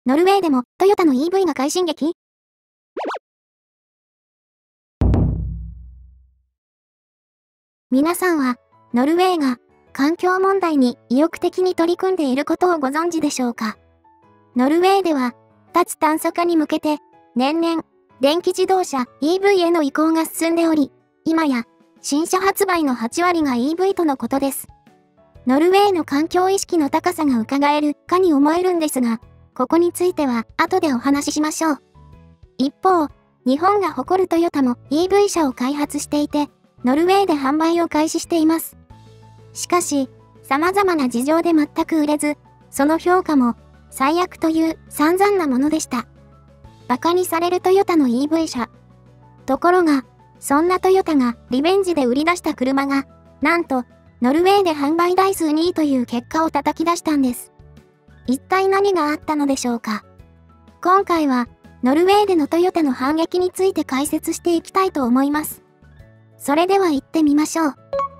ノルウェーでもトヨタの EV が快進撃？皆さんは、ノルウェーが環境問題に意欲的に取り組んでいることをご存知でしょうか？ノルウェーでは、脱炭素化に向けて、年々、電気自動車 EV への移行が進んでおり、今や、新車発売の8割が EV とのことです。ノルウェーの環境意識の高さが伺えるかに思えるんですが、ここについては後でお話ししましょう。一方、日本が誇るトヨタも EV 車を開発していて、ノルウェーで販売を開始しています。しかし、様々な事情で全く売れず、その評価も最悪という散々なものでした。馬鹿にされるトヨタの EV 車。ところが、そんなトヨタがリベンジで売り出した車が、なんと、ノルウェーで販売台数2位という結果を叩き出したんです。一体何があったのでしょうか。今回は、ノルウェーでのトヨタの反撃について解説していきたいと思います。それでは行ってみましょう。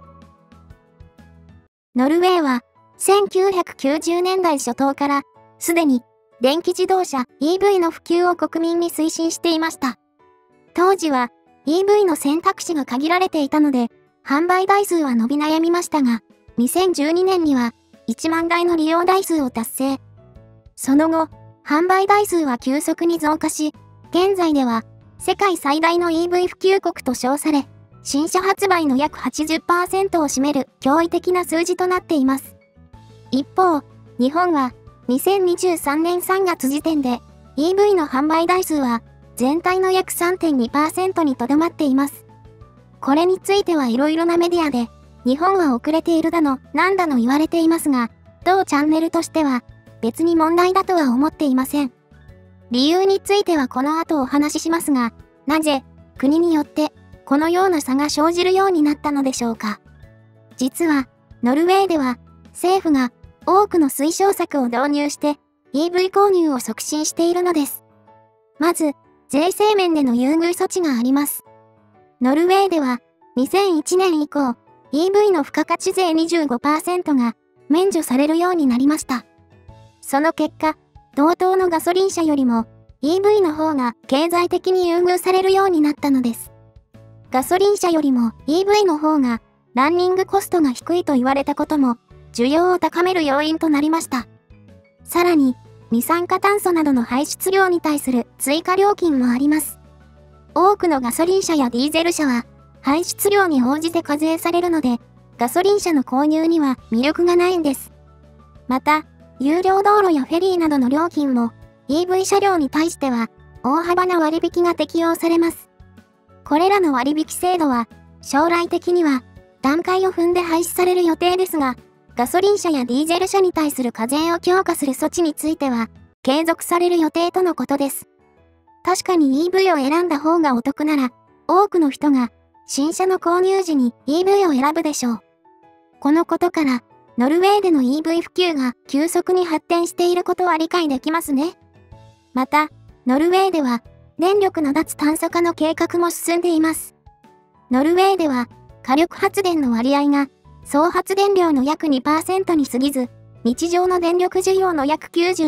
ノルウェーは、1990年代初頭から、すでに、電気自動車 EV の普及を国民に推進していました。当時は、EV の選択肢が限られていたので、販売台数は伸び悩みましたが、2012年には、1万台の利用台数を達成。その後、販売台数は急速に増加し、現在では、世界最大の EV 普及国と称され、新車発売の約 80% を占める驚異的な数字となっています。一方、日本は、2023年3月時点で、EV の販売台数は、全体の約 3.2% にとどまっています。これについてはいろいろなメディアで、日本は遅れているだの、なんだの言われていますが、同チャンネルとしては、別に問題だとは思っていません。理由についてはこの後お話ししますが、なぜ、国によって、このような差が生じるようになったのでしょうか。実は、ノルウェーでは、政府が多くの推奨策を導入して、EV 購入を促進しているのです。まず、税制面での優遇措置があります。ノルウェーでは、2001年以降、EV の付加価値税 25% が免除されるようになりました。その結果、同等のガソリン車よりも EV の方が経済的に優遇されるようになったのです。ガソリン車よりも EV の方がランニングコストが低いと言われたことも需要を高める要因となりました。さらに、二酸化炭素などの排出量に対する追加料金もあります。多くのガソリン車やディーゼル車は排出量に応じて課税されるので、ガソリン車の購入には魅力がないんです。また、有料道路やフェリーなどの料金も EV 車両に対しては大幅な割引が適用されます。これらの割引制度は将来的には段階を踏んで廃止される予定ですが、ガソリン車やディーゼル車に対する課税を強化する措置については継続される予定とのことです。確かに EV を選んだ方がお得なら、多くの人が新車の購入時に EV を選ぶでしょう。このことから、ノルウェーでの EV 普及が急速に発展していることは理解できますね。また、ノルウェーでは、電力の脱炭素化の計画も進んでいます。ノルウェーでは、火力発電の割合が、総発電量の約 2% に過ぎず、日常の電力需要の約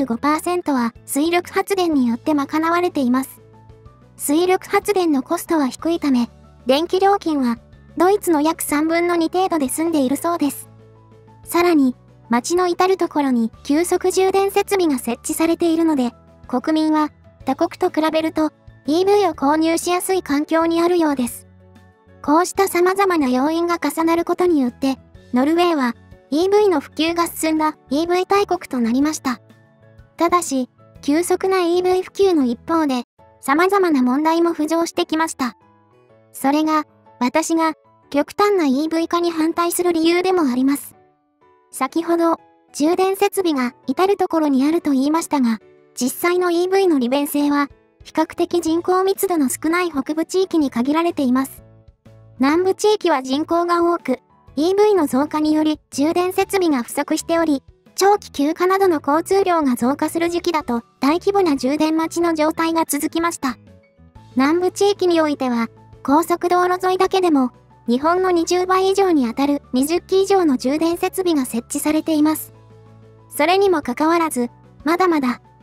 95% は水力発電によって賄われています。水力発電のコストは低いため、電気料金はドイツの約3分の2程度で済んでいるそうです。さらに、街の至るところに急速充電設備が設置されているので、国民は他国と比べると EV を購入しやすい環境にあるようです。こうした様々な要因が重なることによって、ノルウェーは EV の普及が進んだ EV 大国となりました。ただし、急速な EV 普及の一方で、様々な問題も浮上してきました。それが、私が極端な EV 化に反対する理由でもあります。先ほど、充電設備が至るところにあると言いましたが、実際の EV の利便性は、比較的人口密度の少ない北部地域に限られています。南部地域は人口が多く、EV の増加により充電設備が不足しており、長期休暇などの交通量が増加する時期だと大規模な充電待ちの状態が続きました。南部地域においては、高速道路沿いだけでも、日本の20倍以上にあたる20基以上の充電設備が設置されています。それにもかかわらず、まだまだ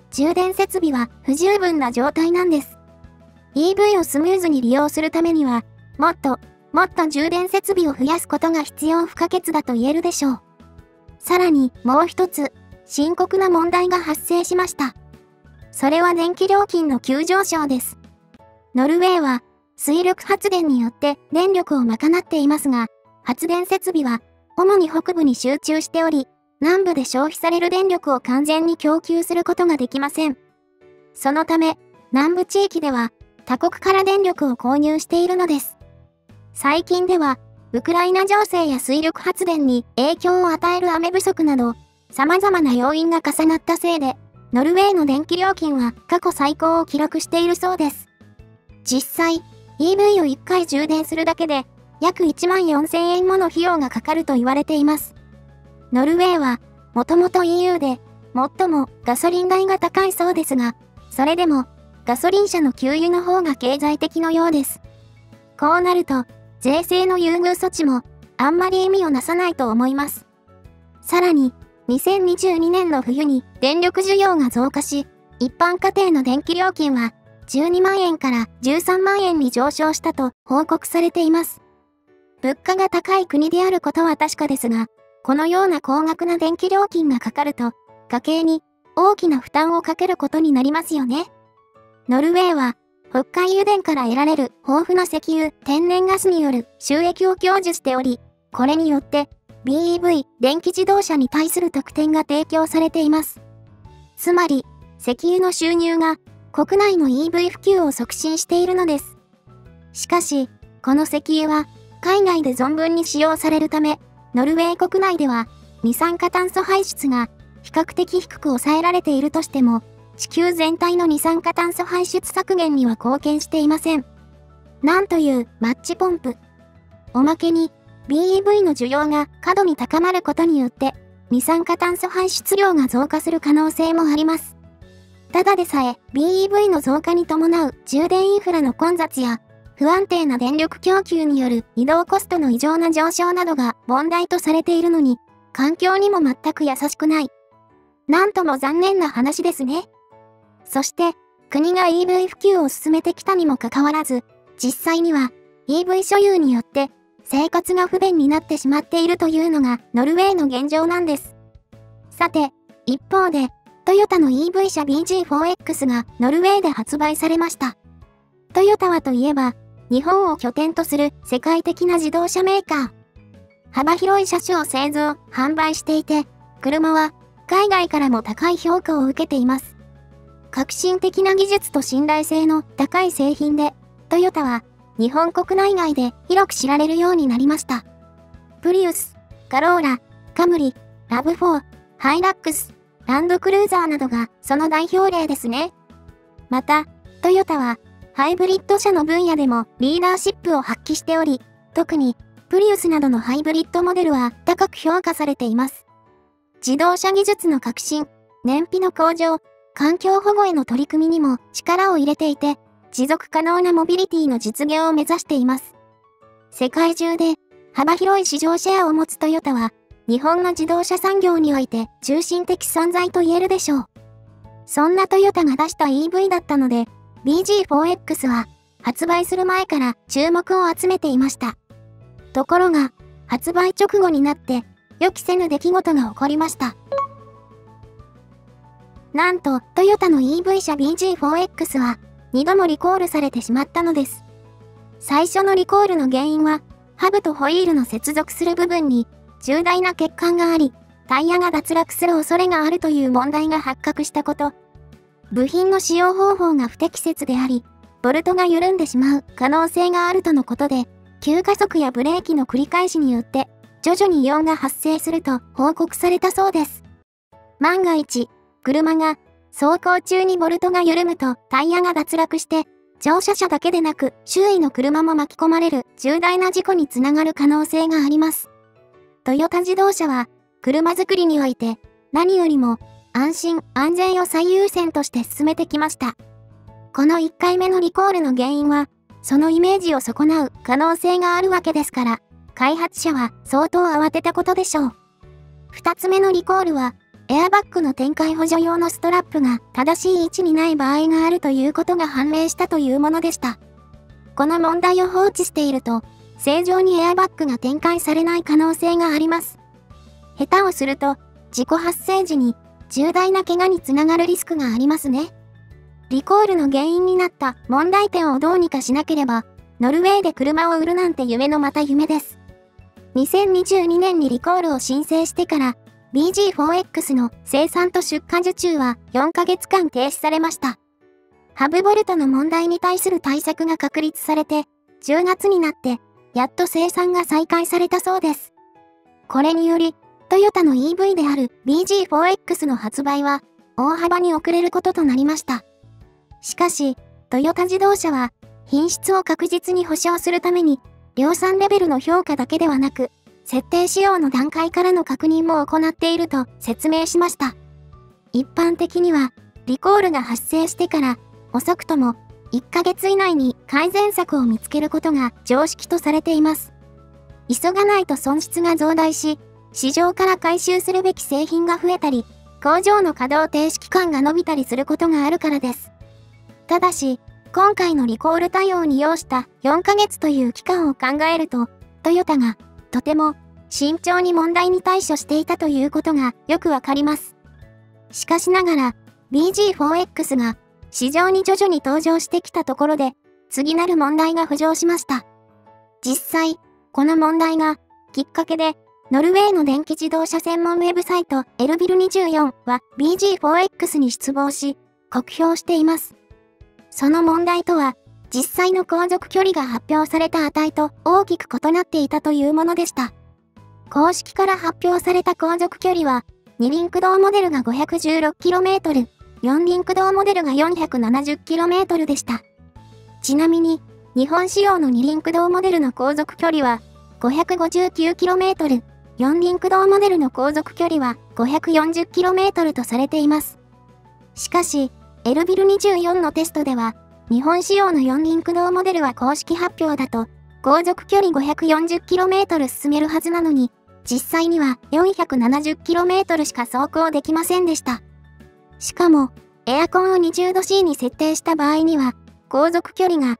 充電設備は不十分な状態なんです。EV をスムーズに利用するためには、もっと充電設備を増やすことが必要不可欠だと言えるでしょう。さらにもう一つ、深刻な問題が発生しました。それは電気料金の急上昇です。ノルウェーは水力発電によって電力を賄っていますが、発電設備は主に北部に集中しており、南部で消費される電力を完全に供給することができません。そのため、南部地域では他国から電力を購入しているのです。最近では、ウクライナ情勢や水力発電に影響を与える雨不足など、様々な要因が重なったせいで、ノルウェーの電気料金は過去最高を記録しているそうです。実際、EV を1回充電するだけで、約14,000円もの費用がかかると言われています。ノルウェーは、もともと EU で、最もガソリン代が高いそうですが、それでも、ガソリン車の給油の方が経済的のようです。こうなると、税制の優遇措置も、あんまり意味をなさないと思います。さらに、2022年の冬に電力需要が増加し、一般家庭の電気料金は12万円から13万円に上昇したと報告されています。物価が高い国であることは確かですが、このような高額な電気料金がかかると、家計に大きな負担をかけることになりますよね。ノルウェーは、北海油田から得られる豊富な石油、天然ガスによる収益を享受しており、これによって、BEV、電気自動車に対する特典が提供されています。つまり、石油の収入が国内の EV 普及を促進しているのです。しかし、この石油は海外で存分に使用されるため、ノルウェー国内では二酸化炭素排出が比較的低く抑えられているとしても、地球全体の二酸化炭素排出削減には貢献していません。なんというマッチポンプ。おまけに、BEV の需要が過度に高まることによって、二酸化炭素排出量が増加する可能性もあります。ただでさえ BEV の増加に伴う充電インフラの混雑や、不安定な電力供給による移動コストの異常な上昇などが問題とされているのに、環境にも全く優しくない。なんとも残念な話ですね。そして、国が EV 普及を進めてきたにもかかわらず、実際には EV 所有によって、生活が不便になってしまっているというのがノルウェーの現状なんです。さて、一方で、トヨタの EV 車 BG4X がノルウェーで発売されました。トヨタはといえば、日本を拠点とする世界的な自動車メーカー。幅広い車種を製造、販売していて、車は海外からも高い評価を受けています。革新的な技術と信頼性の高い製品で、トヨタは日本国内外で広く知られるようになりました。プリウス、カローラ、カムリ、ラブ4、ハイラックス、ランドクルーザーなどがその代表例ですね。また、トヨタはハイブリッド車の分野でもリーダーシップを発揮しており、特にプリウスなどのハイブリッドモデルは高く評価されています。自動車技術の革新、燃費の向上、環境保護への取り組みにも力を入れていて、持続可能なモビリティの実現を目指しています。世界中で幅広い市場シェアを持つトヨタは、日本の自動車産業において中心的存在と言えるでしょう。そんなトヨタが出した EV だったので、BG4X は発売する前から注目を集めていました。ところが、発売直後になって予期せぬ出来事が起こりました。なんと、トヨタの EV 車 BG4X は2度もリコールされてしまったのです。最初のリコールの原因は、ハブとホイールの接続する部分に重大な欠陥があり、タイヤが脱落する恐れがあるという問題が発覚したこと。部品の使用方法が不適切であり、ボルトが緩んでしまう可能性があるとのことで、急加速やブレーキの繰り返しによって、徐々に異音が発生すると報告されたそうです。万が一、車が走行中にボルトが緩むとタイヤが脱落して、乗車者だけでなく周囲の車も巻き込まれる重大な事故につながる可能性があります。トヨタ自動車は、車作りにおいて、何よりも安心安全を最優先として進めてきました。この1回目のリコールの原因は、そのイメージを損なう可能性があるわけですから、開発者は相当慌てたことでしょう。2つ目のリコールは、 エアバッグの展開補助用のストラップが正しい位置にない場合があるということが判明したというものでした。この問題を放置していると、正常にエアバッグが展開されない可能性があります。下手をすると、事故発生時に重大な怪我につながるリスクがありますね。リコールの原因になった問題点をどうにかしなければ、ノルウェーで車を売るなんて夢のまた夢です。2022年にリコールを申請してから、BG4X の生産と出荷受注は4ヶ月間停止されました。ハブボルトの問題に対する対策が確立されて、10月になって、やっと生産が再開されたそうです。これにより、トヨタの EV である BG4X の発売は、大幅に遅れることとなりました。しかし、トヨタ自動車は、品質を確実に保証するために、量産レベルの評価だけではなく、設定仕様の段階からの確認も行っていると説明しました。一般的には、リコールが発生してから、遅くとも1ヶ月以内に改善策を見つけることが常識とされています。急がないと損失が増大し、市場から回収するべき製品が増えたり、工場の稼働停止期間が延びたりすることがあるからです。ただし、今回のリコール対応に要した4ヶ月という期間を考えると、トヨタがとても慎重に問題に対処していたということがよくわかります。しかしながら、BG4X が市場に徐々に登場してきたところで、次なる問題が浮上しました。実際、この問題がきっかけで、ノルウェーの電気自動車専門ウェブサイトエルビル24は BG4X に失望し、酷評しています。その問題とは、実際の航続距離が発表された値と大きく異なっていたというものでした。公式から発表された航続距離は、2輪駆動モデルが 516km、4輪駆動モデルが 470km でした。ちなみに、日本仕様の2輪駆動モデルの航続距離は 559km、4輪駆動モデルの航続距離は 540km とされています。しかし、エルビル24のテストでは、日本仕様の4輪駆動モデルは公式発表だと、航続距離 540km 進めるはずなのに、実際には 470km しか走行できませんでした。しかも、エアコンを20度 C に設定した場合には、航続距離が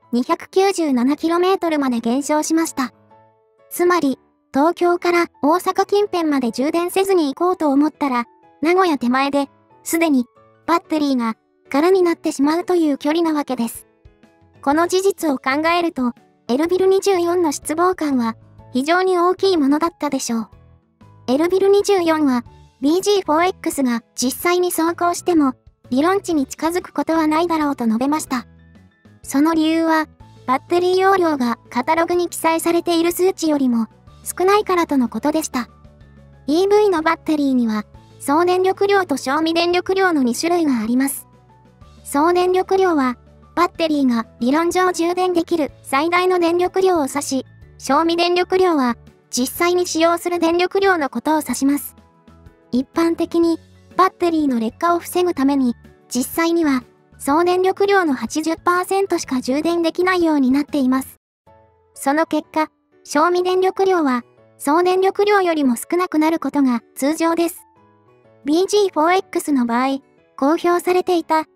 297km まで減少しました。つまり、東京から大阪近辺まで充電せずに行こうと思ったら、名古屋手前で、すでにバッテリーが空になってしまうという距離なわけです。この事実を考えると、エルビル24の失望感は非常に大きいものだったでしょう。エルビル24は BG4X が実際に走行しても理論値に近づくことはないだろうと述べました。その理由は、バッテリー容量がカタログに記載されている数値よりも少ないからとのことでした。EV のバッテリーには総電力量と消費電力量の2種類があります。総電力量は、バッテリーが理論上充電できる最大の電力量を指し、消費電力量は実際に使用する電力量のことを指します。一般的に、バッテリーの劣化を防ぐために、実際には総電力量の 80% しか充電できないようになっています。その結果、消費電力量は総電力量よりも少なくなることが通常です。BG4X の場合、公表されていた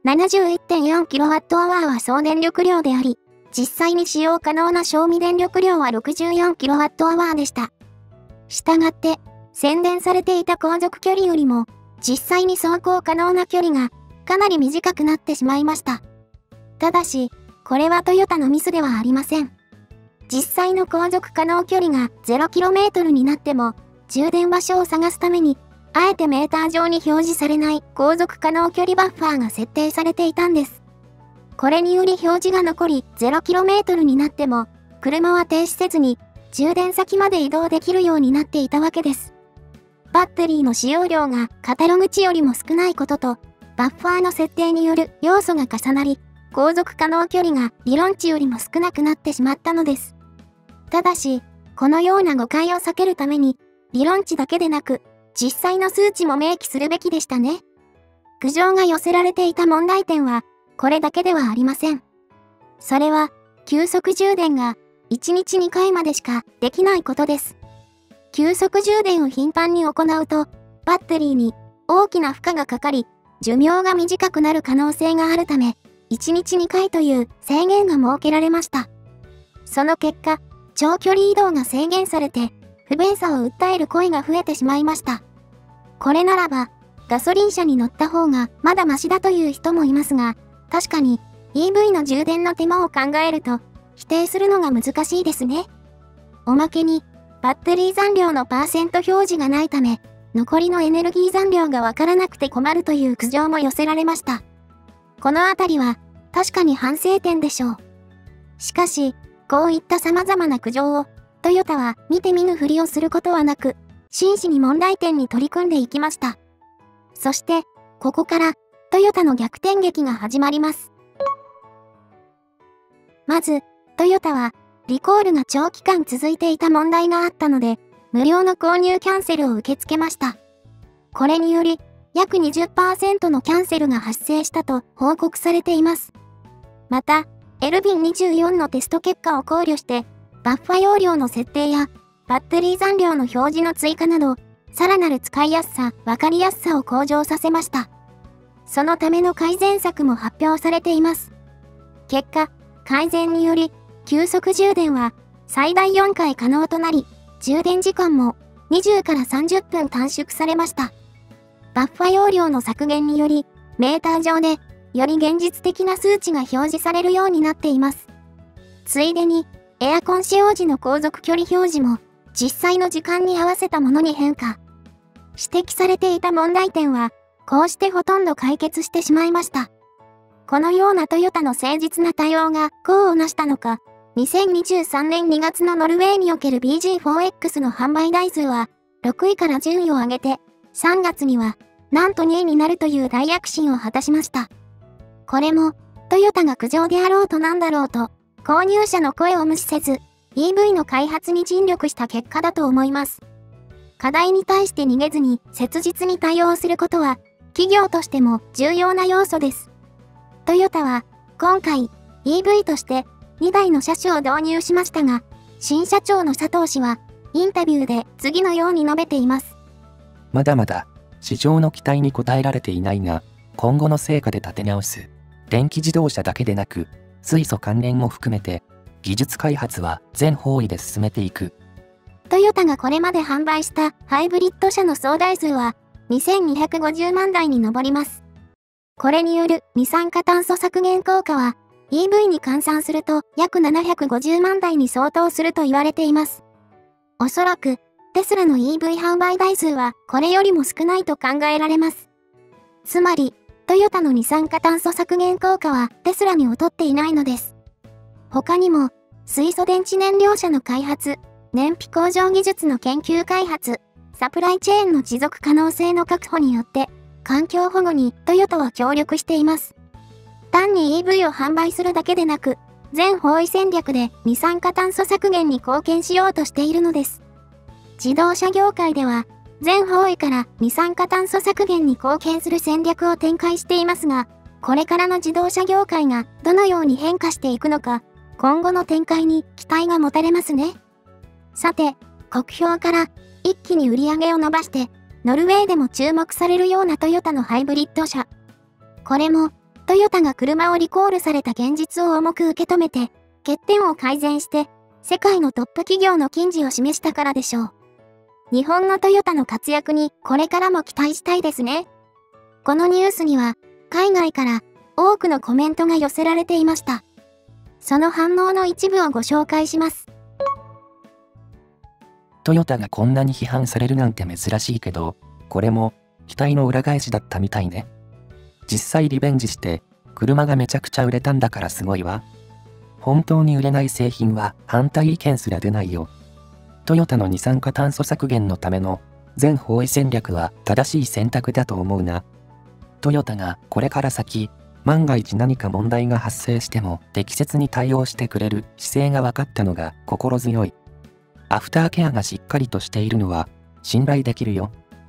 71.4kWh は総電力量であり、実際に使用可能な消費電力量は 64kWh でした。したがって、宣伝されていた航続距離よりも、実際に走行可能な距離がかなり短くなってしまいました。ただし、これはトヨタのミスではありません。実際の航続可能距離が 0km になっても、充電場所を探すために、あえてメーター上に表示されない航続可能距離バッファーが設定されていたんです。これにより表示が残り 0km になっても、車は停止せずに充電先まで移動できるようになっていたわけです。バッテリーの使用量がカタログ値よりも少ないことと、バッファーの設定による要素が重なり、航続可能距離が理論値よりも少なくなってしまったのです。ただし、このような誤解を避けるために、理論値だけでなく、実際の数値も明記するべきでしたね。苦情が寄せられていた問題点は、これだけではありません。それは、急速充電が1日2回までしかできないことです。急速充電を頻繁に行うと、バッテリーに大きな負荷がかかり、寿命が短くなる可能性があるため、1日2回という制限が設けられました。その結果、長距離移動が制限されて、不便さを訴える声が増えてしまいました。これならば、ガソリン車に乗った方がまだマシだという人もいますが、確かに EV の充電の手間を考えると、否定するのが難しいですね。おまけに、バッテリー残量のパーセント表示がないため、残りのエネルギー残量がわからなくて困るという苦情も寄せられました。このあたりは、確かに反省点でしょう。しかし、こういった様々な苦情を、トヨタは見て見ぬふりをすることはなく、真摯に問題点に取り組んでいきました。そして、ここから、トヨタの逆転劇が始まります。まず、トヨタは、リコールが長期間続いていた問題があったので、無料の購入キャンセルを受け付けました。これにより、約 20% のキャンセルが発生したと報告されています。また、LB24 のテスト結果を考慮して、バッファ容量の設定や、バッテリー残量の表示の追加など、さらなる使いやすさ、わかりやすさを向上させました。そのための改善策も発表されています。結果、改善により、急速充電は最大4回可能となり、充電時間も20から30分短縮されました。バッファ容量の削減により、メーター上でより現実的な数値が表示されるようになっています。ついでに、エアコン使用時の航続距離表示も実際の時間に合わせたものに変化。指摘されていた問題点は、こうしてほとんど解決してしまいました。このようなトヨタの誠実な対応が功を成したのか、2023年2月のノルウェーにおける BG4X の販売台数は6位から順位を上げて、3月にはなんと2位になるという大躍進を果たしました。これもトヨタが苦情であろうとなんだろうと、購入者の声を無視せず、EV の開発に尽力した結果だと思います。課題に対して逃げずに切実に対応することは、企業としても重要な要素です。トヨタは今回 EV として2台の車種を導入しましたが、新社長の佐藤氏はインタビューで次のように述べています。 まだまだ市場の期待に応えられていないが、今後の成果で立て直す。電気自動車だけでなく、水素関連も含めて、技術開発は全方位で進めていく。 トヨタがこれまで販売したハイブリッド車の総台数は2250万台に上ります。これによる二酸化炭素削減効果は EV に換算すると約750万台に相当すると言われています。おそらくテスラの EV 販売台数はこれよりも少ないと考えられます。つまり、トヨタの二酸化炭素削減効果はテスラに劣っていないのです。他にも、水素電池燃料車の開発、燃費向上技術の研究開発、サプライチェーンの持続可能性の確保によって、環境保護にトヨタは協力しています。単に EV を販売するだけでなく、全方位戦略で二酸化炭素削減に貢献しようとしているのです。自動車業界では、全方位から二酸化炭素削減に貢献する戦略を展開していますが、これからの自動車業界がどのように変化していくのか、今後の展開に期待が持たれますね。さて、酷評から一気に売り上げを伸ばして、ノルウェーでも注目されるようなトヨタのハイブリッド車。これも、トヨタが車をリコールされた現実を重く受け止めて、欠点を改善して、世界のトップ企業の矜持を示したからでしょう。日本のトヨタの活躍にこれからも期待したいですね。このニュースには、海外から多くのコメントが寄せられていました。その反応の一部をご紹介します。 トヨタがこんなに批判されるなんて珍しいけど、これも期待の裏返しだったみたいね。実際リベンジして、車がめちゃくちゃ売れたんだからすごいわ。本当に売れない製品は反対意見すら出ないよ。トヨタの二酸化炭素削減のための全方位戦略は正しい選択だと思うな。トヨタがこれから先、万が一何か問題が発生しても適切に対応してくれる姿勢が分かったのが心強い。アフターケアがしっかりとしているのは信頼できるよ。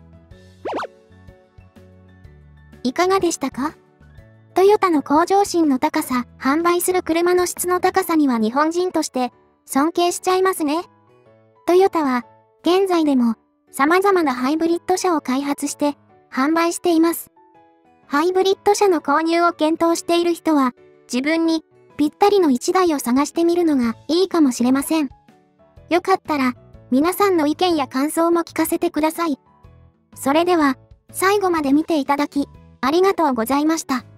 いかがでしたか？トヨタの向上心の高さ、販売する車の質の高さには日本人として尊敬しちゃいますね。トヨタは現在でも様々なハイブリッド車を開発して販売しています。ハイブリッド車の購入を検討している人は、自分にぴったりの1台を探してみるのがいいかもしれません。よかったら、皆さんの意見や感想も聞かせてください。それでは、最後まで見ていただき、ありがとうございました。